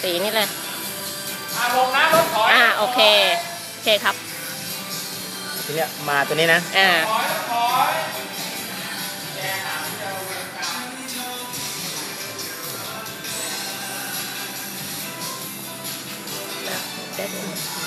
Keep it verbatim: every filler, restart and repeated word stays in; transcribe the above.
สีนี่เลยอ่าลงนะรถถอยอ่าโอเคโอเคครับทีเนี้ยมาตัวนี้นะอ่าถอยถอยแกหาที่จะเวรกรรม